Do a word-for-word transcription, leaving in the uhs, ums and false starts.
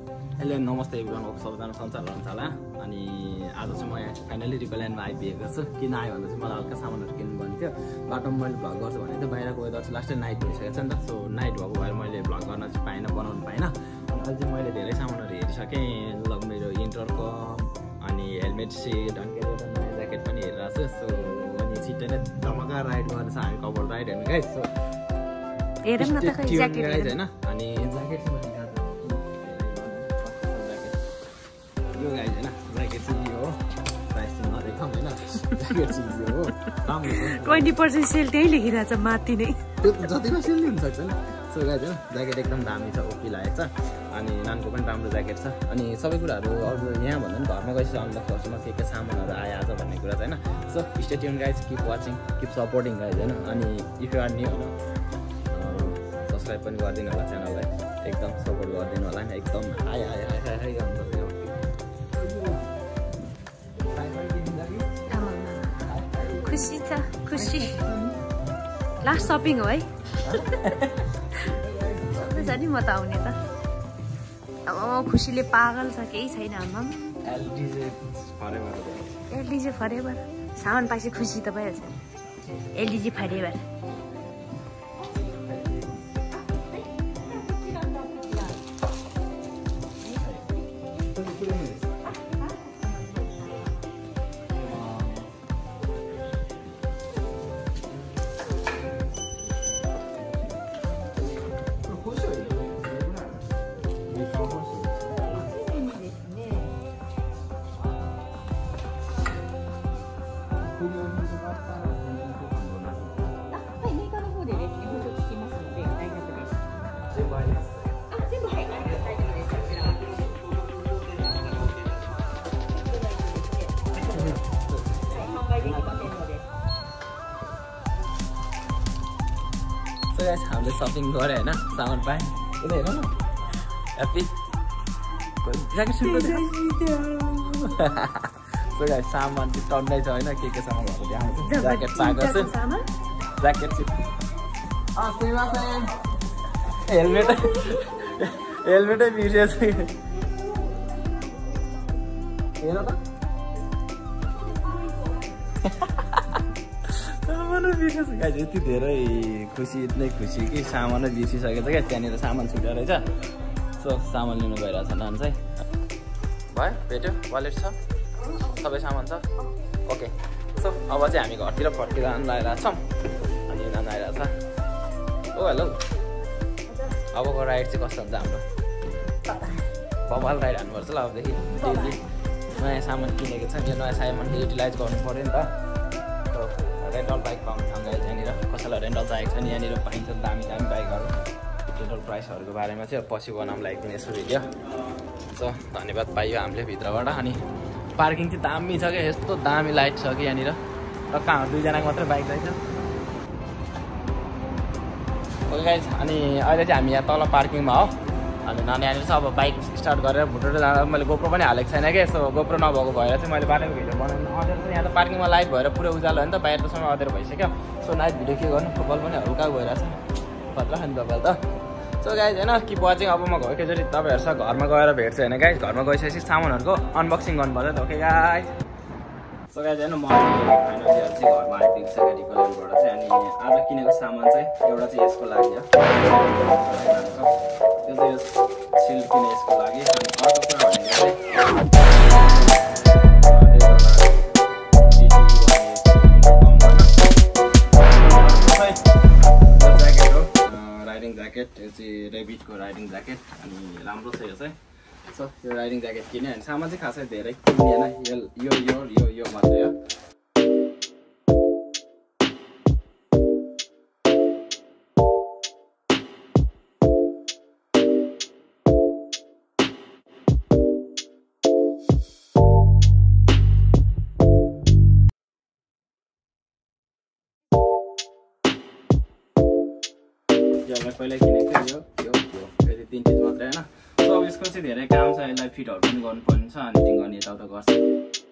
Hello नमस्ते everyone, सबैजना सञ्चार रहन्छ होला। अनि आज चाहिँ म यहाँ फाइनली रिकल्यान्डमा आइपुगेको छु। किन आयो भन्दा चाहिँ मलाई हल्का सामानहरू किन्नु पर्ने थियो। बाटोमा मैले भ्लग गर्छु भने थियो, बाहिरको वेदर चाहिँ लास्टै नाइट भइसकेको छ नि त। सो नाइट भएको भएर मैले भ्लग गर्न चाहिँ पाइनँ, बनाउनु पाइनँ। अनि अहिले चाहिँ मैले धेरै सामानहरू हेरिसकेँ, लग मेरो इन्टरको अनि हेलमेट सिट अनि के अरे नयाँ ज्याकेट पनि हेरिरहेको छु। सो अनि छिट्टै नै धमाका राइड गर्नु छ हामी, कभर राइड हेर्नु गाइस। सो हेरौँ न त खै ज्याकेट हैन। अनि ज्याकेट चाहिँ यो गाइज हैन, ज्याकेट चाहिँ यो हो, प्राइस चाहिँ नदेखाउँ हैन, ज्याकेट चाहिँ यो हो। ट्वेन्टी पर्सेन्ट सेल त्यही लेखिरहेको छ माथि नै, त्यो जतिमा सेल लिनु सक्छ नि। सो गाइज हैन, ज्याकेट एकदम दामी छ, ओपी लागेको छ। अनि नानको पनि राम्रो ज्याकेट छ। अनि सबै कुराहरू अरू यहाँ भन्दा पनि घरमा गएपछि अनलक गर्छु म, के के सामानहरू आयो आज भन्ने कुरा चाहिँ हैन। So stay tune guys, keep watching, keep supporting guys हैन। अनि इफ यु आर न्यू हैन, सब्सक्राइब पनि गरिदिनु होला च्यानललाई, एकदम सपोर्ट गरिदिनु होला नि। एकदम high high high high high गर्नुपर्छ। खुसी छ, खुसी लास्ट सपिङ हो है। छ नि म त आउने त। अब खुसीले पागल छ, केही छैन आमा। एलडिजे फरेभर सामान पाएपछि खुसी त भइहाल्छ। एलडिजे फरेभर So guys, हामीले सपिङ गरे हैन, सामान पाएँ। यता हेर न, ह्याप्पी ज्याकेट सुट गर्दै। So guys, सामान चाहिँ टन्नै छ हैन, के के सामान भएको देखाउँछु। ज्याकेट पाएको छु, ज्याकेट चाहिँ अँ सुइमासेन, हेलमेट हेलमेटै बिर्सेछु। हेर त सामानै बिर्सेछु गाइस। यति धेरै खुसी, यति खुसी कि सामानै बिर्सिसकेको छ क्या। त्यहाँनिर सामान छुट्यो रहेछ। सो सामान लिनु गइरहेछ नान चाहिँ। भयो, भेट्यो, वालेट छ, सबै सामान छ, ओके। सो अब चाहिँ हामी घरतिर फर्किँदा आइरहेको छौँ। अनि नान आइरहेछ। ओ हेलो, अबको राइड चाहिँ कस्तो हुन्छ हाम्रो? बबाल राइड हान्नुपर्छ ल अबदेखि। डेली नयाँ सामान किनेको छ, यो नयाँ सामान युटिलाइज गर्नु पऱ्यो नि त। रेन्टल बाइक पाउनु ठाउँ गाइस यहाँनिर। कसैलाई रेन्टल चाहिएको छ नि यहाँनिर पाइन्छ, दामी दामी बाइकहरू। रेन्टल प्राइसहरूको बारेमा चाहिँ पछि बनाउँला एकदिन यसो भिडियो। सो धन्यवाद पाइयो हामीले भित्रबाट। अनि पार्किङ चाहिँ दामी छ क्या, यस्तो दामी लाइट छ कि यहाँनिर। र कहाँ दुईजनाको मात्रै बाइक रहेछ। ओके गाइस, अनि अहिले चाहिँ हामी यहाँ तल पार्किङमा हो। अनि नानी यहाँनिर चाहिँ अब बाइक स्टार्ट गरेर भुटेर जाँदा मैले गोप्रो पनि हालेको छैन क्या। सो गोप्रो नभएको भएर चाहिँ मैले बाटोको भिडियो बनाउनु अँध्यारो चाहिँ यहाँ त पार्किङमा लाइट भएर पुरै उज्यालो हो नि त, बाहिर त समय अँध्यारो भइसक्यो। सो नाइट भिडियो के गर्नु, फुटबल पनि हल्का गइरहेछ, खतरा नि तपाईँ त। सो गाइज होइन, किप वाचिङ। अब म एकैचोटि तपाईँहरूसँग घरमा गएर भेट्छु होइन गाइज। घरमा गइसकेपछि सामानहरूको अनबक्सिङ गर्नुपर्छ त, ओके गाइज। सो गाइज होइन, म फाइनली चाहिँ घरमा आइपुगिसकेँ रिकल्यान्डबाट चाहिँ। अनि आज किनेको सामान चाहिँ एउटा चाहिँ यसको लागि हो, त्यो चाहिँ यो सिल्ड किने यसको लागि। अनि अर्को कुरा भनेको चाहिँ राइडिङ ज्याकेट, यो चाहिँ रेबिटको राइडिङ ज्याकेट। अनि राम्रो छ यो चाहिँ। सो यो राइडिङ ज्याकेट किने। अनि सामान चाहिँ खासै धेरै किनिएन, यो यो यो यो यो मात्रै हो। यसलाई पहिल्यै किनेको थियो, यो यो यो यति तिन चिज मात्रै होइन। सो अब यसको चाहिँ धेरै काम छ, यसलाई फिटहरू पनि गर्नुपर्ने छ। अनि चाहिँ गर्ने यताउता गर्छ।